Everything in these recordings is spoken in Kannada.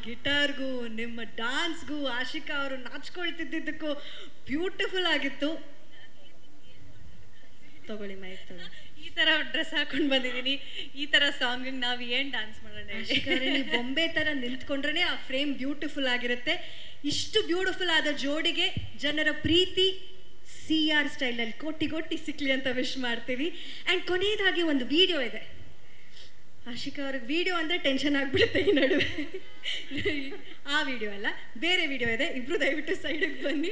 ಗಿಟಾರ್ಗೂ ನಿಮ್ಮ ಡಾನ್ಸ್ಗೂ ಆಶಿಕಾ ಅವರು ನಾಚ್ಕೊಳ್ತಿದ್ದಕ್ಕೂ ಬ್ಯೂಟಿಫುಲ್ ಆಗಿತ್ತು. ತಗೊಳ್ಳಿ ಮೈಕ್ ತಗೊಳ್ಳಿ. ಈ ತರ ಡ್ರೆಸ್ ಹಾಕೊಂಡು ಬಂದಿದ್ದೀನಿ, ಈ ತರ ಸಾಂಗ್ ನಾವು ಏನ್ ಡ್ಯಾನ್ಸ್ ಮಾಡೋಣ? ನೀವು ಬೊಂಬೆ ತರ ನಿಂತ್ಕೊಂಡ್ರೆ ಆ ಫ್ರೇಮ್ ಬ್ಯೂಟಿಫುಲ್ ಆಗಿರುತ್ತೆ. ಇಷ್ಟು ಬ್ಯೂಟಿಫುಲ್ ಆದ ಜೋಡಿಗೆ ಜನರ ಪ್ರೀತಿ CR ಸ್ಟೈಲಲ್ಲಿ ಕೋಟಿ ಸಿಕ್ಲಿ ಅಂತ ವಿಶ್ ಮಾಡ್ತೀವಿ. ಆ್ಯಂಡ್ ಕೊನೆಯದಾಗಿ ಒಂದು ವಿಡಿಯೋ ಇದೆ. ಆಶಿಕಾ ಅವ್ರಿಗೆ ವಿಡಿಯೋ ಅಂದರೆ ಟೆನ್ಷನ್ ಆಗಿಬಿಡುತ್ತೆ ಈ ನಡುವೆ. ಆ ವಿಡಿಯೋ ಅಲ್ಲ, ಬೇರೆ ವಿಡಿಯೋ ಇದೆ. ಇಬ್ರು ದಯವಿಟ್ಟು ಸೈಡಿಗೆ ಬನ್ನಿ.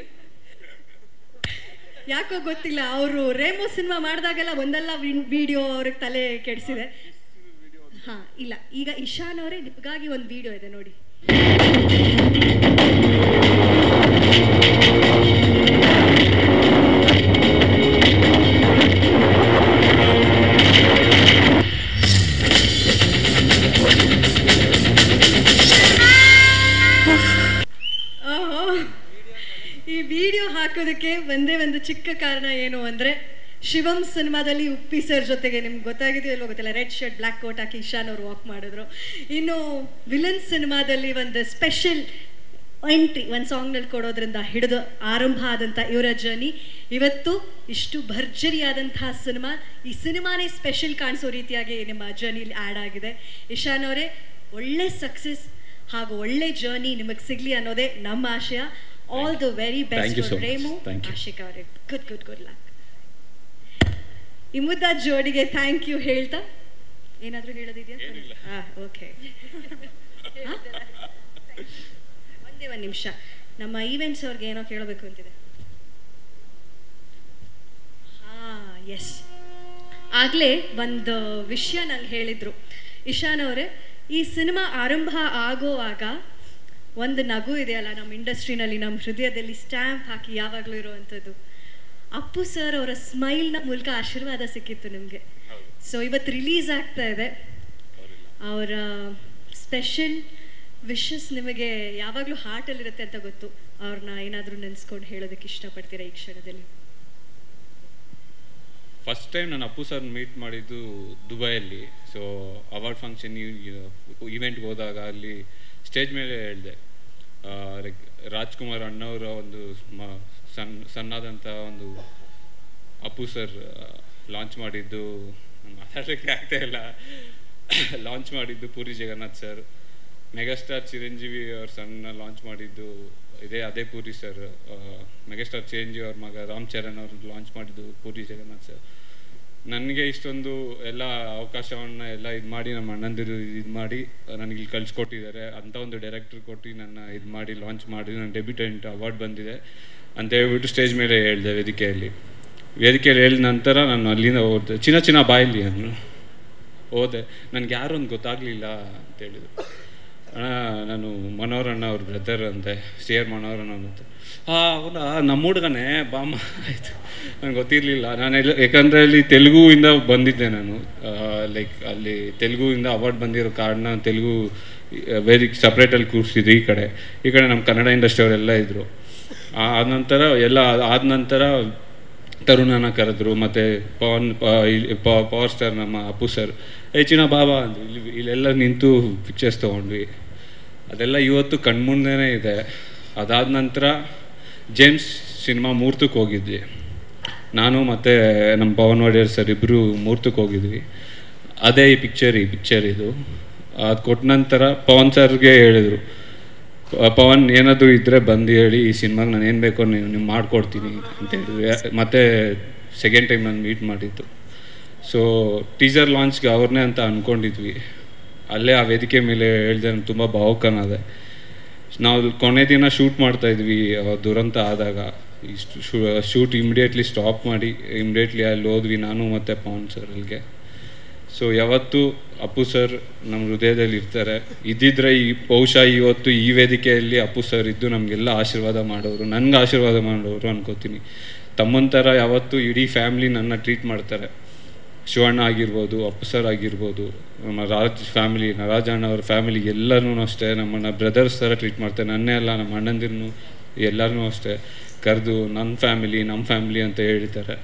ಯಾಕೋ ಗೊತ್ತಿಲ್ಲ, ಅವರು ರೇಮೋ ಸಿನಿಮಾ ಮಾಡಿದಾಗೆಲ್ಲ ಒಂದಲ್ಲ ವಿಡಿಯೋ ಅವ್ರಿಗೆ ತಲೆ ಕೆಡಿಸಿದೆ. ಹಾಂ ಇಲ್ಲ, ಈಗ ಇಶಾನ್ ಅವರೇ ನಿಮಗಾಗಿ ಒಂದು ವಿಡಿಯೋ ಇದೆ ನೋಡಿ. ಈ ವಿಡಿಯೋ ಹಾಕೋದಕ್ಕೆ ಒಂದೇ ಒಂದು ಚಿಕ್ಕ ಕಾರಣ ಏನು ಅಂದರೆ, ಶಿವಂ ಸಿನಿಮಾದಲ್ಲಿ ಉಪ್ಪಿ ಸರ್ ಜೊತೆಗೆ ನಿಮ್ಗೆ ಗೊತ್ತಾಗಿದೆಯಲ್ಲೋ ಗೊತ್ತಿಲ್ಲ, ರೆಡ್ ಶರ್ಟ್ ಬ್ಲ್ಯಾಕ್ ಕೋಟ್ ಹಾಕಿ ಇಶಾನ್ ಅವರು ವಾಕ್ ಮಾಡಿದ್ರು. ಇನ್ನು ವಿಲನ್ ಸಿನಿಮಾದಲ್ಲಿ ಒಂದು ಸ್ಪೆಷಲ್ ಎಂಟ್ರಿ ಒಂದು ಸಾಂಗ್ನಲ್ಲಿ ಕೊಡೋದ್ರಿಂದ ಹಿಡಿದು ಆರಂಭ ಆದಂಥ ಇವರ ಜರ್ನಿ ಇವತ್ತು ಇಷ್ಟು ಭರ್ಜರಿಯಾದಂತಹ ಸಿನಿಮಾ. ಈ ಸಿನಿಮಾನೇ ಸ್ಪೆಷಲ್ ಕಾಣಿಸೋ ರೀತಿಯಾಗಿ ನಿಮ್ಮ ಜರ್ನಿಲಿ ಆ್ಯಡ್ ಆಗಿದೆ. ಇಶಾನ್ ಅವರೇ, ಒಳ್ಳೆ ಸಕ್ಸಸ್ ಹಾಗೂ ಒಳ್ಳೆ ಜರ್ನಿ ನಿಮಗೆ ಸಿಗಲಿ ಅನ್ನೋದೇ ನಮ್ಮ ಆಶಯ. All the very best for Remo. Ashika ಅವರೇ, ಗುಡ್ ಲಕ್. ಈ ಮುದ್ದಾದ ಜೋಡಿಗೆ ಥ್ಯಾಂಕ್ ಯು ಹೇಳ್ತಾ ಏನಾದರೂ ಹೇಳೋದಿದೆಯಾ? ಓಕೆ, ಒಂದೇ ಒಂದು ನಿಮಿಷ, ನಮ್ಮ ಈವೆಂಟ್ಸ್ ಅವ್ರಿಗೆ ಏನೋ ಕೇಳಬೇಕು ಅಂತಿದೆ. ಎಸ್, ಆಗಲೇ ಒಂದು ವಿಷಯ ನಂಗೆ ಹೇಳಿದರು ಇಶಾನ್ ಅವರೇ. ಈ ಸಿನಿಮಾ ಆರಂಭ ಆಗೋವಾಗ ಒಂದು ನಗು ಇದೆಯಲ್ಲ ನಮ್ಮ ಇಂಡಸ್ಟ್ರಿನಲ್ಲಿ, ನಮ್ಮ ಹೃದಯದಲ್ಲಿ ಸ್ಟ್ಯಾಂಪ್ ಹಾಕಿ ಯಾವಾಗಲೂ ಇರುವಂಥದ್ದು. ಅಪ್ಪು ಸರ್ ಅವರ ಸ್ಮೈಲ್ನ ಮೂಲಕ ಆಶೀರ್ವಾದ ಸಿಕ್ಕಿತ್ತು ನಿಮಗೆ. ಸೊ ಇವತ್ತು ರಿಲೀಸ್ ಆಗ್ತಾ ಇದೆ. ಅವರ ಸ್ಪೆಷಲ್ ವಿಶಸ್ ನಿಮಗೆ ಯಾವಾಗಲೂ ಹಾರ್ಟಲ್ಲಿರುತ್ತೆ ಅಂತ ಗೊತ್ತು. ಅವ್ರನ್ನ ಏನಾದರೂ ನೆನೆಸ್ಕೊಂಡು ಹೇಳೋದಕ್ಕೆ ಇಷ್ಟಪಡ್ತೀರಾ ಈ ಕ್ಷಣದಲ್ಲಿ? ಫಸ್ಟ್ ಟೈಮ್ ನಾನು ಅಪ್ಪು ಸರ್ ಮೀಟ್ ಮಾಡಿದ್ದು ದುಬೈಯಲ್ಲಿ. ಸೊ ಅವಾರ್ಡ್ ಫಂಕ್ಷನ್ ಈವೆಂಟ್ಗೆ ಹೋದಾಗ ಅಲ್ಲಿ ಸ್ಟೇಜ್ ಮೇಲೆ ಹೇಳಿದೆ, ಲೈಕ್ ರಾಜ್ಕುಮಾರ್ ಅಣ್ಣವರ ಒಂದು ಸಣ್ಣಾದಂಥ ಒಂದು ಅಪ್ಪು ಸರ್ ಲಾಂಚ್ ಮಾಡಿದ್ದು, ಮಾತಾಡಲಿಕ್ಕೆ ಆಗ್ತಾ ಇಲ್ಲ, ಲಾಂಚ್ ಮಾಡಿದ್ದು ಪೂರಿ ಜಗನ್ನಾಥ್ ಸರ್. ಮೆಗಾಸ್ಟಾರ್ ಚಿರಂಜೀವಿ ಅವ್ರ ಸಣ್ಣ ಲಾಂಚ್ ಮಾಡಿದ್ದು ಅದೇ ಪೂರಿ ಸರ್. ಮೆಗಾಸ್ಟಾರ್ ಚಿರಂಜೀವಿ ಅವ್ರ ಮಗ ರಾಮ್ ಚರಣ್ ಅವ್ರು ಲಾಂಚ್ ಮಾಡಿದ್ದು ಪೂರಿ ಜಗನ್ನಾಥ್ ಸರ್. ನನಗೆ ಇಷ್ಟೊಂದು ಎಲ್ಲ ಅವಕಾಶವನ್ನು ಎಲ್ಲ ಇದು ಮಾಡಿ ನಮ್ಮ ಅಣ್ಣಂದಿರು ಇದು ಮಾಡಿ ನನಗೆ ಇಲ್ಲಿ ಕಳಿಸ್ಕೊಟ್ಟಿದ್ದಾರೆ. ಅಂಥ ಒಂದು ಡೈರೆಕ್ಟರ್ ಕೊಟ್ಟು ನನ್ನ ಇದು ಮಾಡಿ ಲಾಂಚ್ ಮಾಡಿ ನನ್ನ ಡೆಬ್ಯೂಟೆಂಟ್ ಅವಾರ್ಡ್ ಬಂದಿದೆ ಅಂತ ಹೇಳ್ಬಿಟ್ಟು ಸ್ಟೇಜ್ ಮೇಲೆ ಹೇಳಿದೆ. ವೇದಿಕೆಯಲ್ಲಿ ಹೇಳಿದ ನಂತರ ನಾನು ಅಲ್ಲಿಂದ ಹೋದೆ. ಚಿನ್ನ ಬಾಯಲ್ಲಿ ಹೋದೆ. ನನಗೆ ಯಾರು ಒಂದು ಗೊತ್ತಾಗಲಿಲ್ಲ ಅಂತೇಳಿದ್ರು. ಅಣ್ಣ ನಾನು ಮನೋಹರ್ ಅಣ್ಣ ಅವ್ರ ಬ್ರದರ್ ಅಂತೆ, CR ಮನೋಹರ್ ಅಣ್ಣ ಅಂತ. ಹೌದಾ, ನಮ್ಮ ಹುಡುಗನೇ ಬಾಮ ಆಯಿತು. ನನಗೆ ಗೊತ್ತಿರಲಿಲ್ಲ. ಯಾಕಂದರೆ ಅಲ್ಲಿ ತೆಲುಗುವಿಂದ ಬಂದಿದ್ದೆ ನಾನು. ಲೈಕ್ ಅಲ್ಲಿ ತೆಲುಗುವಿಂದ ಅವಾರ್ಡ್ ಬಂದಿರೋ ಕಾರಣ ತೆಲುಗು ವೇದಿಕೆ ಸಪ್ರೇಟಲ್ಲಿ ಕೂರಿಸಿದ್ರು. ಈ ಕಡೆ ನಮ್ಮ ಕನ್ನಡ ಇಂಡಸ್ಟ್ರಿ ಅವರೆಲ್ಲ ಇದ್ದರು. ಆದ ನಂತರ ತರುಣನ ಕರೆದ್ರು, ಮತ್ತು ಪವರ್ ಸ್ಟಾರ್ ನಮ್ಮ ಅಪ್ಪು ಸರ್ ಚಿನ್ನ ಬಾಬಾ ಅಂದರು. ಇಲ್ಲೆಲ್ಲ ನಿಂತು ಪಿಕ್ಚರ್ಸ್ ತೊಗೊಂಡ್ವಿ. ಅದೆಲ್ಲ ಇವತ್ತು ಕಣ್ಮುಂದೆನೇ ಇದೆ. ಅದಾದ ನಂತರ ಜೇಮ್ಸ್ ಸಿನಿಮಾ ಮುಹೂರ್ತಕ್ಕೆ ಹೋಗಿದ್ವಿ. ನಾನು ಮತ್ತು ನಮ್ಮ ಪವನ್ ಒಡೆಯರ್ ಸರ್ ಇಬ್ಬರು ಮುಹೂರ್ತಕ್ಕೆ ಹೋಗಿದ್ವಿ. ಅದೇ ಈ ಪಿಕ್ಚರ್ ಇದು. ಅದು ಕೊಟ್ಟ ನಂತರ ಪವನ್ ಸರ್ಗೆ ಹೇಳಿದರು, ಪವನ್ ಏನಾದರೂ ಇದ್ದರೆ ಬಂದು ಹೇಳಿ, ಈ ಸಿನಿಮಾಗೆ ನಾನು ಏನು ಬೇಕೋ ನೀವು ಮಾಡಿಕೊಡ್ತೀನಿ ಅಂತೇಳಿದ್ವಿ. ಮತ್ತು ಸೆಕೆಂಡ್ ಟೈಮ್ ನಾನು ಮೀಟ್ ಮಾಡಿದ್ದು. ಸೊ ಟೀಸರ್ ಲಾಂಚ್ಗೆ ಅವ್ರನ್ನೇ ಅಂತ ಅಂದ್ಕೊಂಡಿದ್ವಿ. ಅಲ್ಲೇ ಆ ವೇದಿಕೆ ಮೇಲೆ ಹೇಳಿದೆ, ನಾನು ತುಂಬ ಭಾವುಕನಾದೆ. ನಾವು ಕೊನೆ ದಿನ ಶೂಟ್ ಮಾಡ್ತಾಯಿದ್ವಿ ದುರಂತ ಆದಾಗ. ಶೂಟ್ ಇಮಿಡಿಯೇಟ್ಲಿ ಸ್ಟಾಪ್ ಮಾಡಿ ಇಮಿಡಿಯೇಟ್ಲಿ ಅಲ್ಲಿ ಹೋದ್ವಿ ನಾನು ಮತ್ತು ಪವನ್ ಸರ್ ಅಲ್ಲಿಗೆ. ಸೊ ಯಾವತ್ತೂ ಅಪ್ಪು ಸರ್ ನಮ್ಮ ಹೃದಯದಲ್ಲಿ ಇರ್ತಾರೆ. ಇದ್ದಿದ್ರೆ ಬಹುಶಃ ಇವತ್ತು ಈ ವೇದಿಕೆಯಲ್ಲಿ ಅಪ್ಪು ಸರ್ ಇದ್ದು ನಮಗೆಲ್ಲ ಆಶೀರ್ವಾದ ಮಾಡೋರು, ನನಗೆ ಆಶೀರ್ವಾದ ಮಾಡೋರು ಅನ್ಕೋತೀನಿ. ತಮ್ಮನ ಥರ ಯಾವತ್ತೂ ಇಡೀ ಫ್ಯಾಮ್ಲಿ ನನ್ನ ಟ್ರೀಟ್ ಮಾಡ್ತಾರೆ. ಶಿವಣ್ಣ ಆಗಿರ್ಬೋದು, ಅಪ್ಪು ಸರ್ ಆಗಿರ್ಬೋದು, ನಮ್ಮ ಫ್ಯಾಮಿಲಿ ರಾಜಣ್ಣ ಅವ್ರ ಫ್ಯಾಮಿಲಿ ಎಲ್ಲರೂ ಅಷ್ಟೇ ನಮ್ಮನ್ನು ಬ್ರದರ್ಸ್ ಥರ ಟ್ರೀಟ್ ಮಾಡ್ತಾರೆ. ನನ್ನೇ ಅಲ್ಲ, ನಮ್ಮ ಅಣ್ಣಂದಿರನ್ನು ಎಲ್ಲರೂ ಅಷ್ಟೇ ಕರೆದು ನಮ್ಮ ಫ್ಯಾಮಿಲಿ ಅಂತ ಹೇಳ್ತಾರೆ.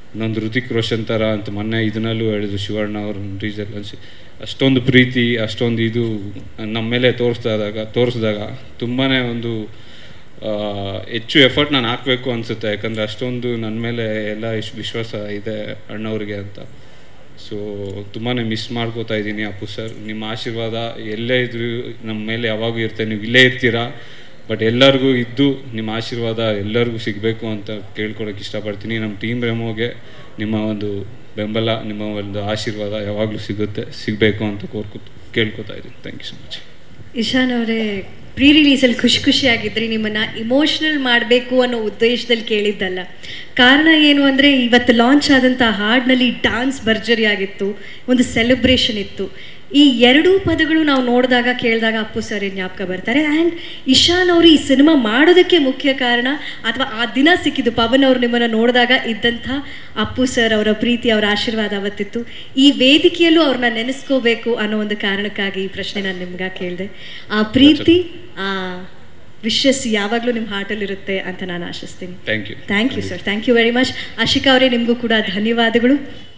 ಇನ್ನೊಂದು ಹೃತಿಕ್ ರೋಷನ್ ಥರ ಅಂತ ಮೊನ್ನೆ ಇದನ್ನಲ್ಲೂ ಹೇಳಿದ್ರು ಶಿವಣ್ಣ ಅವ್ರ ರೀಸಲ್ ಅನ್ಸಿ ಅಷ್ಟೊಂದು ಪ್ರೀತಿ ಅಷ್ಟೊಂದು ಇದು ನಮ್ಮ ಮೇಲೆ ತೋರಿಸಿದಾಗ ತುಂಬಾ ಒಂದು ಹೆಚ್ಚು ಎಫರ್ಟ್ ನಾನು ಹಾಕಬೇಕು ಅನಿಸುತ್ತೆ. ಯಾಕಂದರೆ ಅಷ್ಟೊಂದು ನನ್ನ ಮೇಲೆ ಎಲ್ಲ ಇಷ್ಟು ವಿಶ್ವಾಸ ಇದೆ ಅಣ್ಣವ್ರಿಗೆ ಅಂತ. ಸೊ ತುಂಬಾ ಮಿಸ್ ಮಾಡ್ಕೋತಾ ಇದ್ದೀನಿ ಅಪ್ಪು ಸರ್. ನಿಮ್ಮ ಆಶೀರ್ವಾದ ಎಲ್ಲೇ ಇದ್ರೂ ನಮ್ಮ ಮೇಲೆ ಯಾವಾಗೂ ಇರುತ್ತೆ. ನೀವು ಇಲ್ಲೇ ಇರ್ತೀರಾ, ಬಟ್ ಎಲ್ಲರಿಗೂ ಇದ್ದು ನಿಮ್ಮ ಆಶೀರ್ವಾದ ಎಲ್ಲರಿಗೂ ಸಿಗಬೇಕು ಅಂತ ಕೇಳ್ಕೊಳಕ್ಕೆ ಇಷ್ಟಪಡ್ತೀನಿ. ನಮ್ಮ ಟೀಮ್ ರೇಮೋಗೆ ನಿಮ್ಮ ಒಂದು ಬೆಂಬಲ, ನಿಮ್ಮ ಒಂದು ಆಶೀರ್ವಾದ ಯಾವಾಗಲೂ ಸಿಗಬೇಕು ಅಂತ ಕೇಳ್ಕೊತಾ ಇದ್ದೀನಿ. Thank you so much. Ishan ಅವರೇ, ಪ್ರೀ ರಿಲೀಸಲ್ಲಿ ಖುಷಿಯಾಗಿದ್ರಿ. ನಿಮ್ಮನ್ನು ಇಮೋಷ್ನಲ್ ಮಾಡಬೇಕು ಅನ್ನೋ ಉದ್ದೇಶದಲ್ಲಿ ಕೇಳಿದ್ದಲ್ಲ. ಕಾರಣ ಏನು ಅಂದರೆ, ಇವತ್ತು ಲಾಂಚ್ ಆದಂಥ ಹಾಡಿನಲ್ಲಿ ಡ್ಯಾನ್ಸ್ ಭರ್ಜರಿಯಾಗಿತ್ತು, ಒಂದು ಸೆಲೆಬ್ರೇಷನ್ ಇತ್ತು. ಈ ಎರಡೂ ಪದಗಳು ನಾವು ನೋಡಿದಾಗ ಕೇಳಿದಾಗ ಅಪ್ಪು ಸರ್ ಜ್ಞಾಪಕ ಬರ್ತಾರೆ. ಆ್ಯಂಡ್ ಇಶಾನ್ ಅವರು ಈ ಸಿನಿಮಾ ಮಾಡೋದಕ್ಕೆ ಮುಖ್ಯ ಕಾರಣ, ಅಥವಾ ಆ ದಿನ ಸಿಕ್ಕಿದ್ದು ಪವನ್ ಅವರು ನಿಮ್ಮನ್ನು ನೋಡಿದಾಗ ಇದ್ದಂಥ ಅಪ್ಪು ಸರ್ ಅವರ ಪ್ರೀತಿ, ಅವರ ಆಶೀರ್ವಾದ ಅವತ್ತಿತ್ತು. ಈ ವೇದಿಕೆಯಲ್ಲೂ ಅವ್ರನ್ನ ನೆನೆಸ್ಕೋಬೇಕು ಅನ್ನೋ ಒಂದು ಕಾರಣಕ್ಕಾಗಿ ಈ ಪ್ರಶ್ನೆ ನಾನು ನಿಮ್ಗೆ ಕೇಳಿದೆ. ಆ ಪ್ರೀತಿ, ಆ ವಿಶಸ್ ಯಾವಾಗಲೂ ನಿಮ್ಮ ಹಾರ್ಟಲ್ಲಿರುತ್ತೆ ಅಂತ ನಾನು ಆಶಿಸ್ತೀನಿ. Thank you sir. Thank you very much. Ashika ಅವರೇ, ನಿಮಗೂ ಕೂಡ ಧನ್ಯವಾದಗಳು.